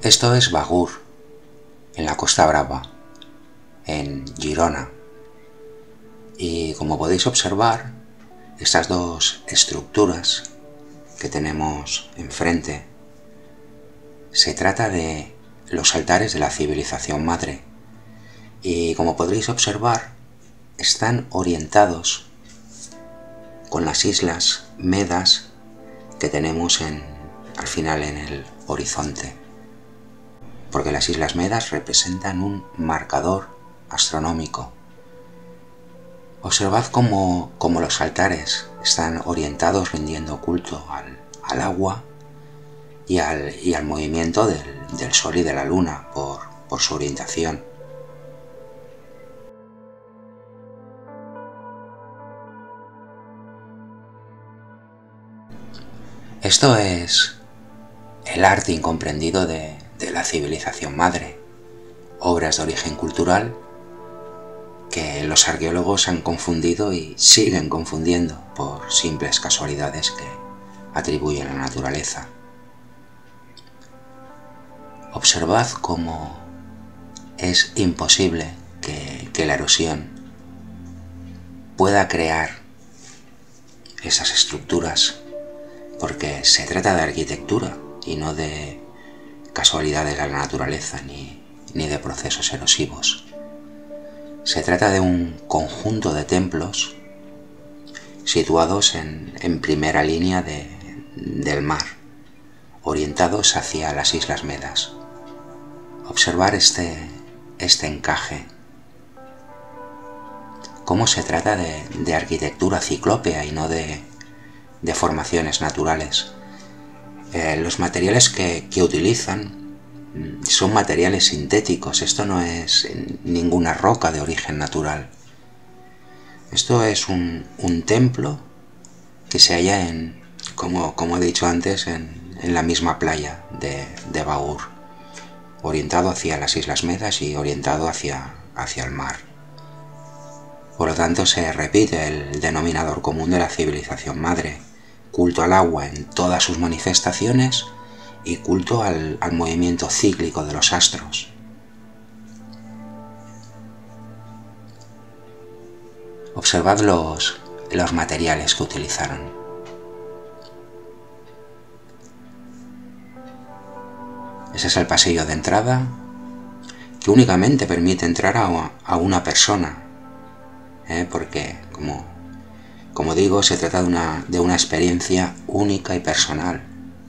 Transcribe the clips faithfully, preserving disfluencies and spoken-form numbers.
Esto es Bagur, en la Costa Brava, en Girona. Y como podéis observar, estas dos estructuras que tenemos enfrente, se trata de los altares de la civilización madre. Y como podréis observar, están orientados con las islas Medas que tenemos en, al final en el horizonte. Porque las Islas Medas representan un marcador astronómico. Observad cómo, cómo los altares están orientados rindiendo culto al, al agua y al, y al movimiento del, del Sol y de la Luna por, por su orientación. Esto es el arte incomprendido de, de la civilización madre, obras de origen cultural que los arqueólogos han confundido y siguen confundiendo por simples casualidades que atribuyen a la naturaleza. Observad cómo es imposible que, que la erosión pueda crear esas estructuras, porque se trata de arquitectura y no de casualidades de la naturaleza ni, ni de procesos erosivos. Se trata de un conjunto de templos situados en, en primera línea de, del mar, orientados hacia las Islas Medas. Observar este, este encaje, cómo se trata de, de arquitectura ciclópea y no de, de formaciones naturales. Eh, los materiales que, que utilizan son materiales sintéticos. Esto no es ninguna roca de origen natural. Esto es un, un templo que se halla en, como, como he dicho antes, en, en la misma playa de, de Bagur, orientado hacia las Islas Medas y orientado hacia, hacia el mar. Por lo tanto, se repite el denominador común de la civilización madre: culto al agua en todas sus manifestaciones y culto al, al movimiento cíclico de los astros. Observad los, los materiales que utilizaron. Ese es el pasillo de entrada, que únicamente permite entrar a, a una persona, ¿eh? porque, como, como digo, se trata de una, de una experiencia única y personal.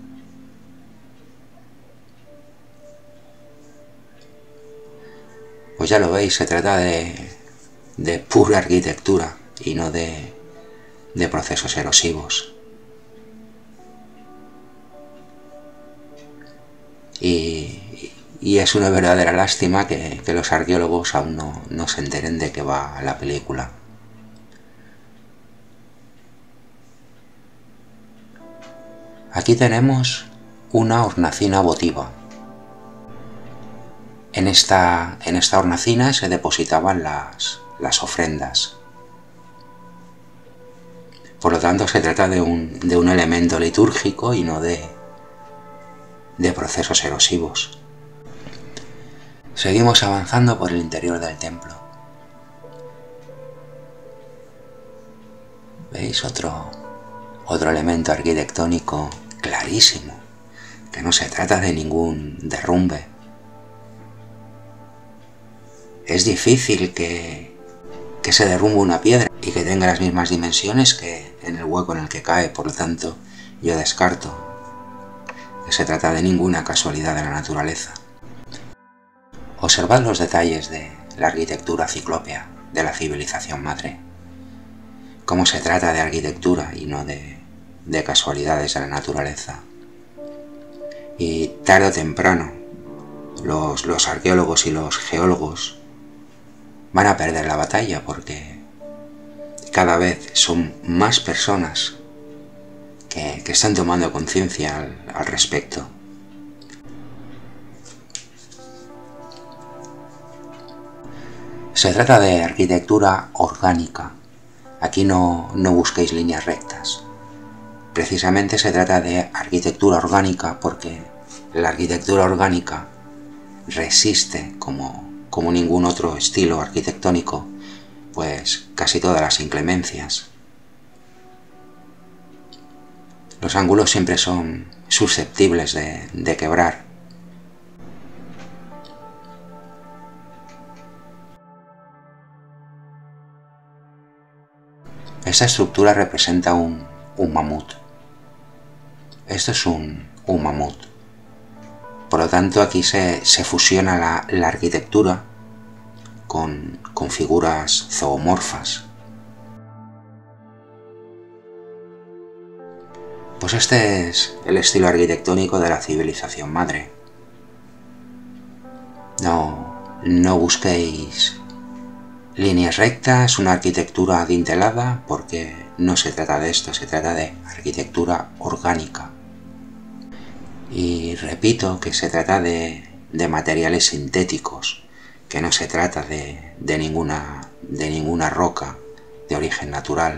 Pues ya lo veis, se trata de, de pura arquitectura y no de, de procesos erosivos. Y, y es una verdadera lástima que, que los arqueólogos aún no, no se enteren de qué va la película. Aquí tenemos una hornacina votiva. En esta, en esta hornacina se depositaban las, las ofrendas. Por lo tanto, se trata de un, de un elemento litúrgico y no de, de procesos erosivos. Seguimos avanzando por el interior del templo. ¿Veis? Otro, otro elemento arquitectónico clarísimo, que no se trata de ningún derrumbe. Es difícil que, que se derrumbe una piedra y que tenga las mismas dimensiones que en el hueco en el que cae. Por lo tanto, yo descarto que se trata de ninguna casualidad de la naturaleza. Observad los detalles de la arquitectura ciclópea de la civilización madre. Cómo se trata de arquitectura y no de, de casualidades de la naturaleza. Y tarde o temprano, los, los arqueólogos y los geólogos van a perder la batalla, porque cada vez son más personas que, que están tomando conciencia al, al respecto. Se trata de arquitectura orgánica. Aquí no, no busquéis líneas rectas. Precisamente se trata de arquitectura orgánica porque la arquitectura orgánica resiste como, como ningún otro estilo arquitectónico, pues casi todas las inclemencias. Los ángulos siempre son susceptibles de, de quebrar. Esta estructura representa un, un mamut. Esto es un, un mamut. Por lo tanto, aquí se, se fusiona la, la arquitectura con, con figuras zoomorfas. Pues este es el estilo arquitectónico de la civilización madre. No, no busquéis líneas rectas, una arquitectura adintelada, porque no se trata de esto, se trata de arquitectura orgánica. Y repito que se trata de, de materiales sintéticos, que no se trata de, de, ninguna, de ninguna roca de origen natural.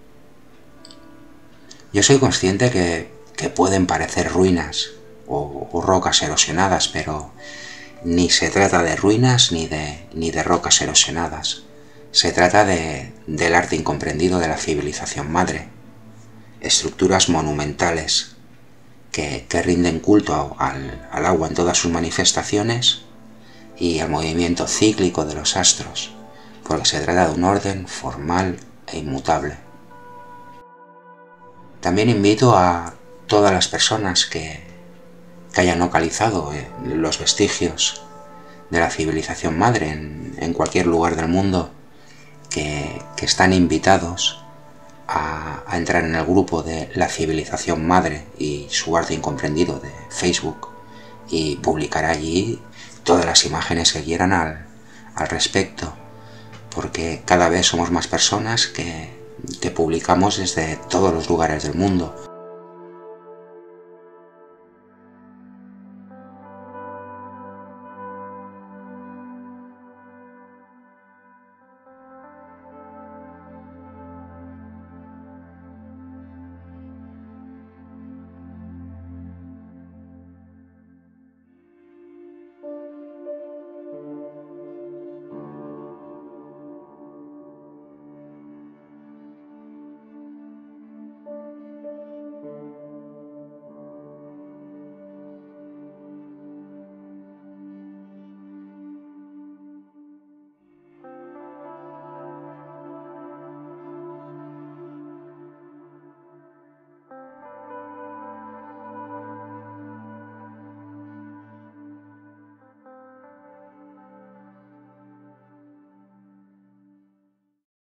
Yo soy consciente que, que pueden parecer ruinas o, o rocas erosionadas, pero ni se trata de ruinas ni de, ni de rocas erosionadas. Se trata de, del arte incomprendido de la civilización madre. Estructuras monumentales que, que rinden culto al, al agua en todas sus manifestaciones y al movimiento cíclico de los astros, porque se trata de un orden formal e inmutable. También invito a todas las personas que, que hayan localizado los vestigios de la civilización madre en, en cualquier lugar del mundo, que, que están invitados a, a entrar en el grupo de la civilización madre y su arte incomprendido de Facebook y publicar allí todas las imágenes que quieran al, al respecto, porque cada vez somos más personas que, que publicamos desde todos los lugares del mundo.